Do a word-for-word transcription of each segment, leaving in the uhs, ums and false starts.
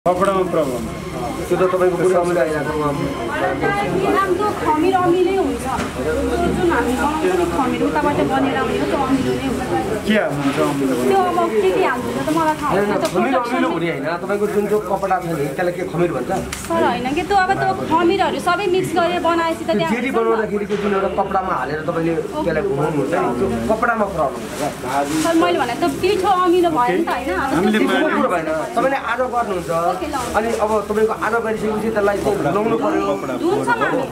कपडामा problem त्यो त तपाईको पुरै अमिलो आइराको राम्रो खमीर अमिलै हुन्छ जुन हामी बनाउँछौँ खमीर उताबाट बनेर आउने हो त्यो अमिलो नै हुन्छ के हुन्छ अमिलो त्यो अब के के हाल्छ त मलाई थाहा छैन त्यो खमीर अमिलो हुने हैन तपाईको जुन त्यो कपडा छ नि त्यसलाई के खमीर भन्छ सर हैन के त्यो अब त्यो खमीरहरु सबै मिक्स गरेर बनाएपछि त त्यहाँ जेरी बनाउँदाखेरिको जुन एउटा कपडामा हालेर तपाईले त्यसलाई घुमाउनु हुन्छ नि त्यो कपडामा प्रब्लम हुन्छ सर मैले भने त पिठो अमिलो भयो नि त हैन हामीले पुरो भएन तपाईले आधो गर्नुहुन्छ अनि अब तपाईको आधो गरिसकेपछि त्यसलाई चाहिँ धुलाउनु पर्यो हुन्छ हामी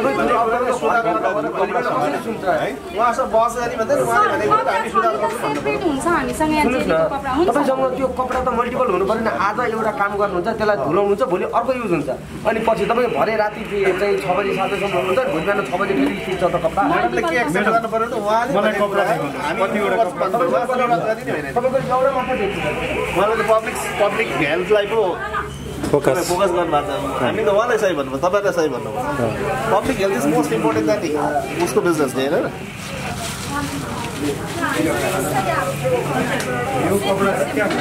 उहाँसँग बस गरी भन्दै उहाँले भनेको हामी सुधार गर्छौँ सेपरेट हुन्छ हामीसँग यहाँ जेरीको कपडा हुन्छ तपाईसँग त्यो कपडा त मल्टिपल हुनु पर्यो नि आज एउटा काम गर्नुहुन्छ त्यसलाई धुलाउनुहुन्छ भोलि अर्को युज हुन्छ अनि पछि तपाईँ भरे राति चाहिँ छ बजी सात बजीसम्म हुन्छ भोलि बिहान छ बजी फेरि सुत्छ त कपडा म्याडमले के एक्सेप्ट गर्नु पर्यो त उहाँले मलाई कपडा देखाउनु कतिवटा कपडा तपाईँको एउटा मात्र देख्छु उहाँले त पब्लिक पब्लिक हेल्थलाई पो फोकस फोकस गर्नु भएको छ हामी त उहाँलाई सही भन्नुभयो तपाईँलाई सही भन्नुभयो public health is most important नि उसको बिजनेस नि होइन यो कपडा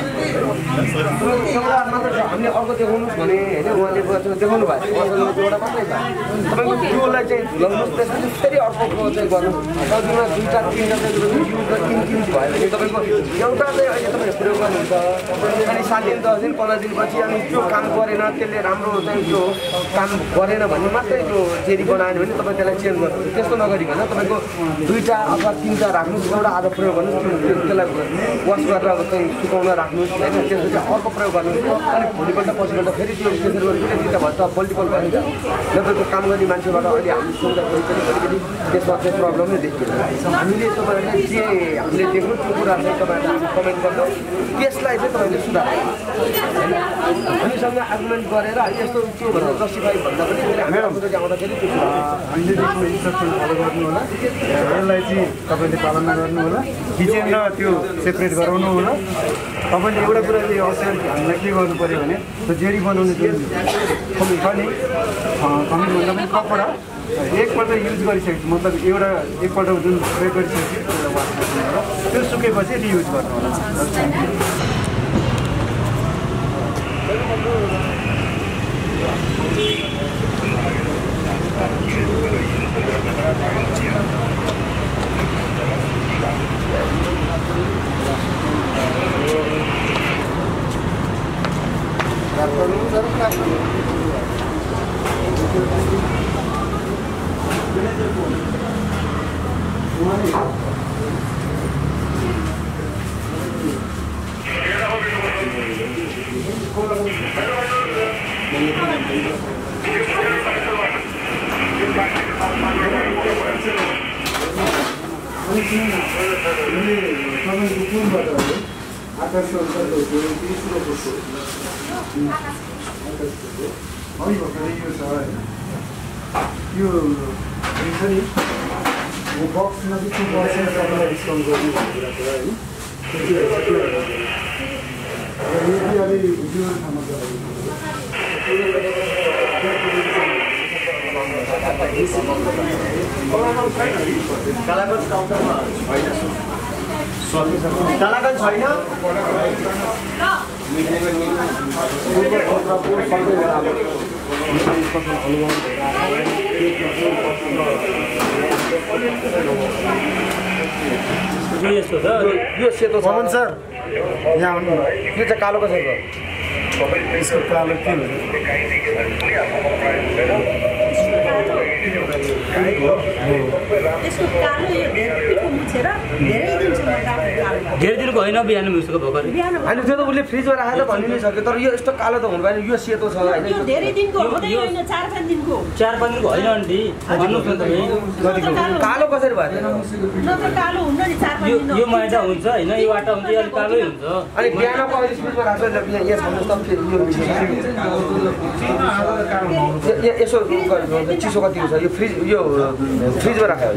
हामीले अर्को देखाउनुहोस् भने होइन उहाँले देखाउनु भएको एउटा मात्रै छ तपाईँको त्योलाई चाहिँ धुलाउनुहोस् त्यसपछि फेरि अर्को चाहिँ गर्नुहोस् अघिमा दुईवटा तिनवटा युज र तिन किन्च भयो भने तपाईँको एउटा चाहिँ अहिले तपाईँले प्रयोग गर्नुहुन्छ अनि सात दिन दस दिन पन्ध्र दिनपछि अनि त्यो काम गरेन त्यसले राम्रो चाहिँ त्यो काम गरेन भने मात्रै त्यो जेरी बनायो भने तपाईँ त्यसलाई चेन्ज गर्नुहोस् त्यस्तो नगरिकन तपाईँको दुईवटा अथवा तिनवटा राख्नुहोस् एउटा आधा प्रयोग गर्नुहोस् त्यसलाई वास गरेर चाहिँ सुकाउन राख्नुहोस् होइन त्यसपछि अर्को प्रयोग गर्नुहोस् अनि भोलिपल्ट पछिपल्ट फेरि त्यो त्यसरी गरी दुईवटा तिनवटा भन्छ मल्टिपल भइन्छ नत्र काम गर्ने मान्छेबाट अहिले हामी सोच्दाखेरि पनि अलिकति त्यसमा चाहिँ प्रब्लम नै देखिन्छ हामीले तपाईँहरूले जे हामीले देख्नु त्यो कुरा चाहिँ तपाईँहरूले हामी कमेन्ट गर्छौँ त्यसलाई चाहिँ तपाईँले सुधार हामीसँग आर्गुमेन्ट गरेर यस्तो त्यो भनेर जस्टिफाई भन्दा पनि हामी आउँदाखेरि त्यो अहिलेदेखि इन्स्ट्रक्सन फलो गर्नु होला यसलाई चाहिँ तपाईँले पालना गर्नु होला किचन र त्यो सेपरेट गराउनु होला तपाईँले एउटा कुरा चाहिँ अवश्य हामीलाई के गर्नु पऱ्यो भने त्यो जेरी बनाउने जुन छ नि कमीभन्दा पनि कपडा एकपल्ट युज गरिसकेपछि मतलब एउटा एकपल्ट जुन प्रयोग गरिसकेपछि एउटा वास गर्नु होला त्यो सुकेपछि रियुज गर्नु होला यो छ नि बक्समा चाहिँ टु पर्सेन्ट तपाईँलाई डिस्काउन्ट गर्नु भनेर है यदि अलि भिडियो ठाउँमा कलाकन छैन यो सेतो छ सर यहाँ आउनु यो चाहिँ कालो कसरी यसको कालो के हुन्छ धेरै दिनको होइन बिहान मिल्छ भर्खर अनि त्यो त उसले फ्रिजमा राखेर भनि नै सक्यो तर यो यस्तो कालो त हुनु भएन यो सेतो छ होइन धेरै दिनको होइन चार पाँच दिनको चार पाँच दिनको होइन आन्टी भन्नुहोस् न तपाईँ कालो कसरी भयो नत्र कालो हुन्न नि चार पाँच यो दिन यो मैदा हुन्छ होइन यो आटा हुन्छ यो कालै हुन्छ अनि बिहानको अहिले फ्रिजमा राख्छ यहाँ छान्नुहोस् त यो यसो चिसो कति हुन्छ यो फ्रिज यो फ्रिजमा राख्यो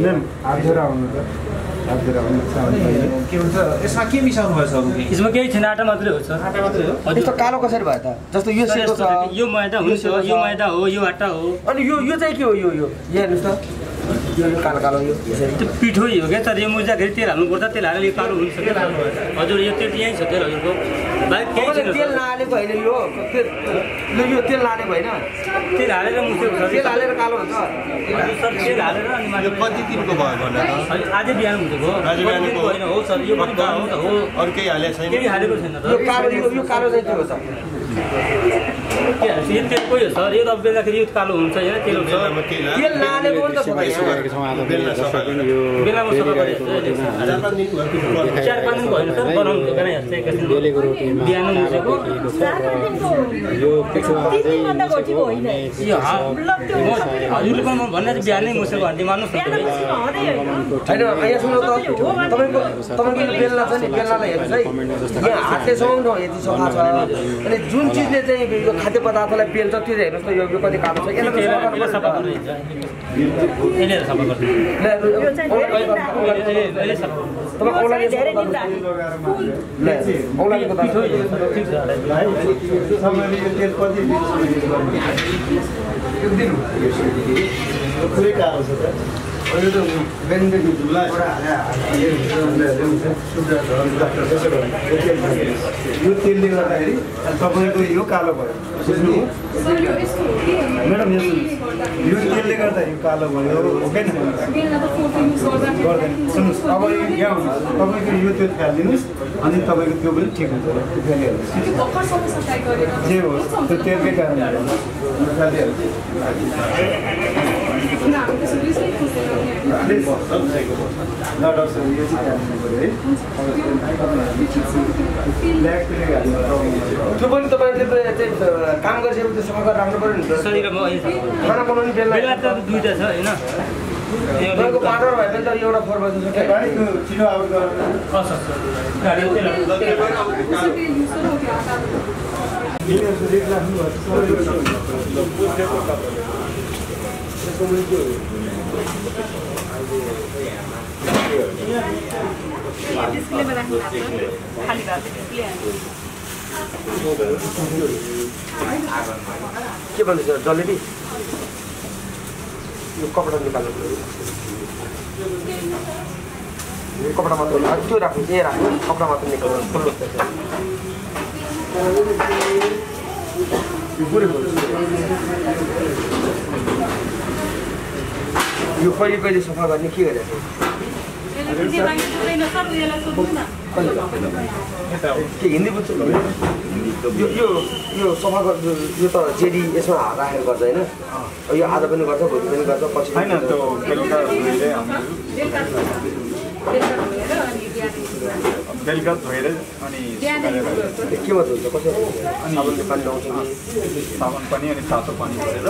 के हुन्छ यसमा के मिसाउनु भएछ अरू यसमा केही छैन आटा मात्रै हो सर आटा मात्रै हो यस्तो कालो कसरी भयो त जस्तो यो सेतो छ यो मैदा हुन्छ यो मैदा हो यो आटा हो अनि यो यो चाहिँ के हो यो यो हेर्नुहोस् त यो कालो कालो यो त्यो पिठो हो क्या तर यो मुजाखेरि तेल हाल्नु पर्दा तेल हालेर यो कालो हुन्छ क्या हजुर यो तेल यहीँ छ तेल हजुरको भाइ केही छैन तेल नहालेको होइन यो तेल यो तेल नहालेको होइन तेल हालेर मुसेको छ तेल हालेर कालो हुन्छ सर तेल हालेर अनि यो कति दिनको भयो भन्दा आजै बिहान मुसेको आज बिहानको होइन हो सर यो पनि हो त हो अरू केही हालेको छैन केही हालेको छैन यो कालो यो कालो चाहिँ के हो सर के हाल्छ यो तेल कोही हो सर यो त बेलाखेरि यो कालो हुन्छ होइन तेल हुन्छ तेल नहालेको हो नि त सबै बेलामा सफा गरेको चार पाँच दिन भएन सर बनाउनु दोकान हेर्छ एकैछिन बिहान मुसेको यो हजुरले पनि भन्ने चाहिँ बिहानै मुसेको भने मान्नुहोस् न होइन यहाँ सुन्नु त तपाईँको तपाईँको यो बेलना छ नि बेलनालाई हेर्नुहोस् है यहाँ हातले समाउनु यति सफा छ अनि जुन चिजले चाहिँ यो खाद्य पदार्थलाई पेल्छ त्यो चाहिँ हेर्नुहोस् त यो कति कालो छ यसलाई सफा गर्नुहुन्छ यसले सफा गर्छ तपाईँ औलाले औलालेको तपाईँले यो तेल कति पुरै कालो छ त यो त बेन्डेज झुला यो तेलले गर्दाखेरि तपाईँको यो कालो भयो म्याडम यो यो तेलले गर्दाखेरि कालो भयो हो कि गर्दैन सुन्नुहोस् अब यहाँ तपाईँको यो तेल फालिदिनुहोस् अनि तपाईँको त्यो पनि ठिक हुन्छ जे होस् त्यो तेलकै कारणले त्यो पनि तपाईँले काम गरिसकेपछि त्यो सफा गरेर राख्नु पऱ्यो नि त खाना बनाउने बेला बेला त दुईवटा छ होइन तपाईँको पार्टनर भयो भने त एउटा फोर बजी छिटो आउट के भन्दैछ जलेबी यो कपडा निकाल्नु कपडा मात्र त्यो राख्नु ए राख्नु कपडा मात्र निकाल्नु यो कहिले कहिले सफा गर्ने के गरेको के हिन्दी बुझ्छ यो यो यो सफा गर्नु यो त जेडी यसमा राखेर गर्छ होइन यो आज पनि गर्छ भोलि पनि गर्छ पछि होइन त्यो बेलुका बेलुका धोएर अनि केमा धुन्छ कसरी साबुनले पानी लाउँछ साबुन पनि अनि तातो पानी गरेर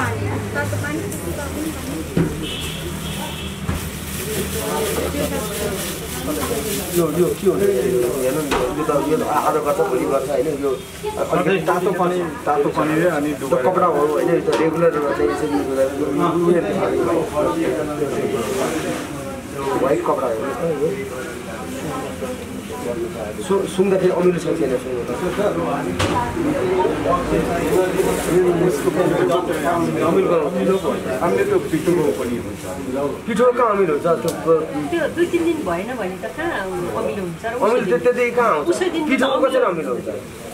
यो यो के हुन्छ हेर्नु यो त यो आज गर्छ भोलि गर्छ होइन यो तातो पानी तातो पानी अनि कपडा हो होइन यो त रेगुलर व्हाइट कपडा हो सुन्दाखेरि अमिलो छ छैन पिठो कहाँ अमिलो हुन्छ त्यो दुई तिन दिन भएन भने त कहाँ अमिलो हुन्छ अमिलो त्यति कहाँ हुन्छ पिठो कसरी अमिलो हुन्छ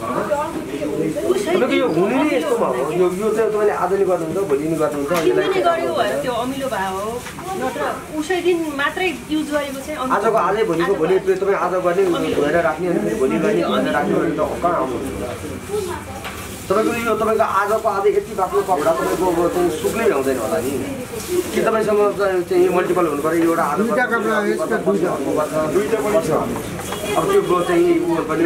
यो हुने नै यस्तोमा हो यो यो चाहिँ तपाईँले आज नि गर्नुहुन्छ भोलि नि गर्नुहुन्छ त्यो अमिलो भए हो नत्र उसै दिन मात्रै युज गरेको चाहिँ आजको आजै भोलिको भोलि तपाईँ आज गर्ने धोएर राख्ने अनि भोलि गर्ने धोएर राख्ने भने त कहाँ आउनु तपाईँको यो तपाईँको आजको आज यति बाक्लो कपडा तपाईँको चाहिँ सुक्नै भ्याउँदैन होला नि कि तपाईँसँग चाहिँ मल्टिपल हुनु पऱ्यो एउटा आज अब त्यो चाहिँ उयो पनि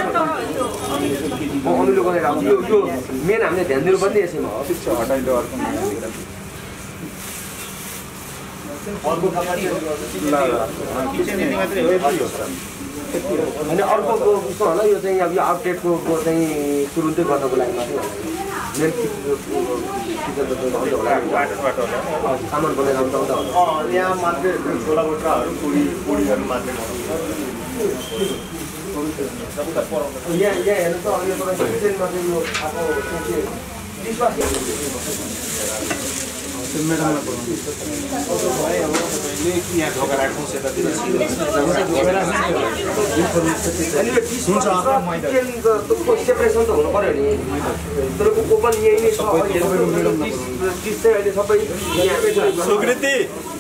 अमिलो गरेर आउँछ यो यो मेन हामीले ध्यान दिनुपर्ने यसैमा हो ठिक छ हटाइलो अर्को अनि अर्को कस्तो होला यो चाहिँ अब यो आउटलेटको चाहिँ तुरुन्तै गर्नको लागि मात्रै मेन सामान बनाएर आउँदा आउँदा यहाँ मात्रै छोला बोटाहरू पुरी पुरीहरू मात्रै यहाँ यहाँ हेर्नु त अब यो तपाईँ किचनमा चाहिँ यो आएको त्यो मेडमलाई बोलाउनु सेपरेसन त हुनु पर्यो नि तपाईँको ओपन यही नै छ अहिले सबै सुकृति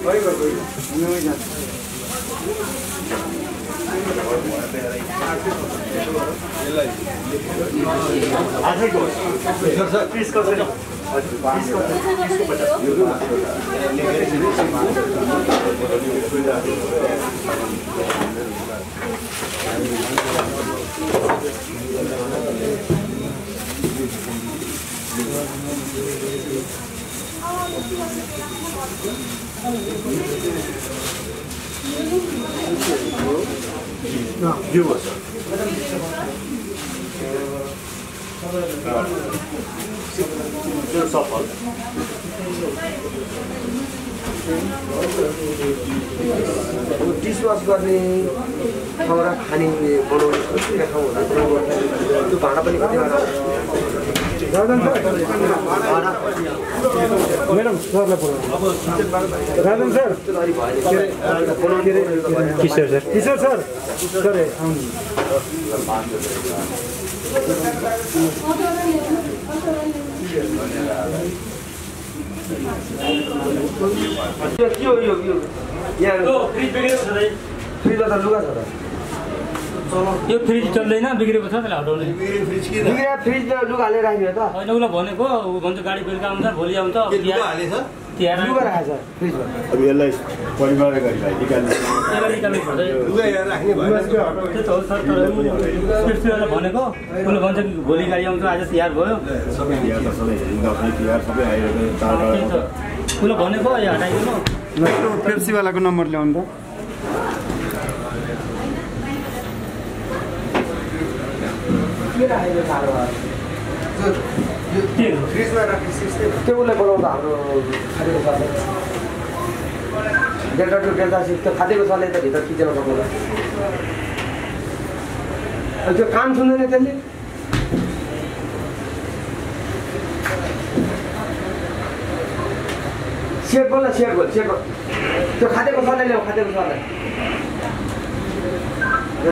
No, viewers. डिसवास गर्ने ठाउँमा खाने बनाउने ठाउँ हुँदा त्यो भाँडा पनि कतिवटा मैडम सरलाई बोलाउनु Rajan sir Kishore sir Kishore sir sir आउनु के हो यो यहाँ फ्रिजमा त लुगा छ त यो फ्रिज चल्दैन बिग्रेको छ त्यसलाई हटाउने बिग्रिया फ्रिजमा लुगा हालेर राख्ने त होइन उसलाई भनेको ऊ भन्छ गाडी बेलुका आउँछ भोलि आउँछ तिहार लुगा राखेको छ फ्रिजमा अब यसलाई परिवारले गरी भाइ निकाल्नु त्यसलाई निकाल्नु पर्छ त्यो त हो सर तर स्पिड्सलाई भनेको उसले भन्छ कि भोलि गाडी आउँछ आज तिहार भयो सबै तिहार त सबै दसैँ तिहार सबै आइरहेको चाडबाड उसले भनेको यो हटाइदिनु पेप्सीवालाको नम्बर ल्याउनु त फ्रिजमा राख्ने त्यो उसलाई बोलाउँदा हाम्रो खाँदेको सरले डेल्टा टु डेल्टा सिक्स त्यो खाँदेको सरले त भित्र खिचेर सक्नु त्यो काम सुन्दैन त्यसले सेट बोल न सेट बोल सेट बोल त्यो खाँदेको सरले ल्याऊ खाँदेको सरलाई